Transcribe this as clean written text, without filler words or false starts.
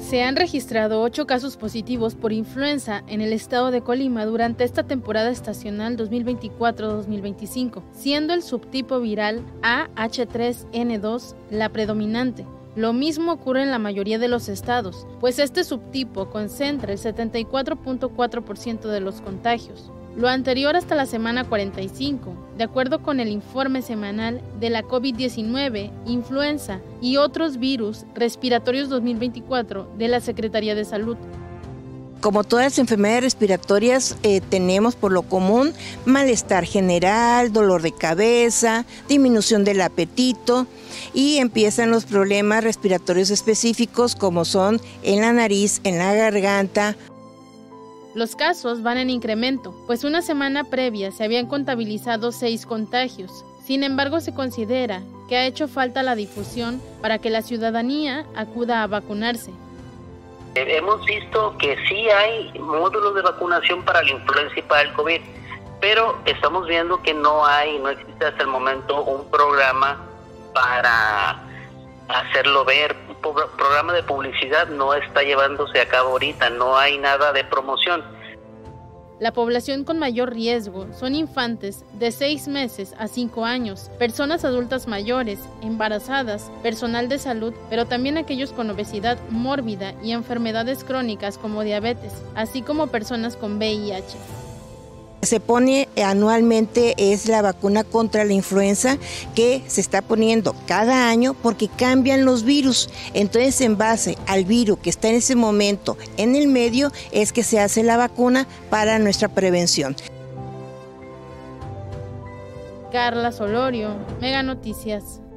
Se han registrado 8 casos positivos por influenza en el estado de Colima durante esta temporada estacional 2024-2025, siendo el subtipo viral AH3N2 la predominante. Lo mismo ocurre en la mayoría de los estados, pues este subtipo concentra el 74.4% de los contagios. Lo anterior hasta la semana 45, de acuerdo con el informe semanal de la COVID-19, influenza y otros virus respiratorios 2024 de la Secretaría de Salud. Como todas las enfermedades respiratorias, tenemos por lo común malestar general, dolor de cabeza, disminución del apetito y empiezan los problemas respiratorios específicos como son en la nariz, en la garganta. Los casos van en incremento, pues una semana previa se habían contabilizado 6 contagios. Sin embargo, se considera que ha hecho falta la difusión para que la ciudadanía acuda a vacunarse. Hemos visto que sí hay módulos de vacunación para la influenza y para el COVID, pero estamos viendo que no existe hasta el momento un programa para hacerlo ver. Un programa de publicidad no está llevándose a cabo ahorita, no hay nada de promoción. La población con mayor riesgo son infantes de 6 meses a 5 años, personas adultas mayores, embarazadas, personal de salud, pero también aquellos con obesidad mórbida y enfermedades crónicas como diabetes, así como personas con VIH. Se pone anualmente es la vacuna contra la influenza que se está poniendo cada año porque cambian los virus. Entonces, en base al virus que está en ese momento en el medio es que se hace la vacuna para nuestra prevención. Carla Solorio, Mega Noticias.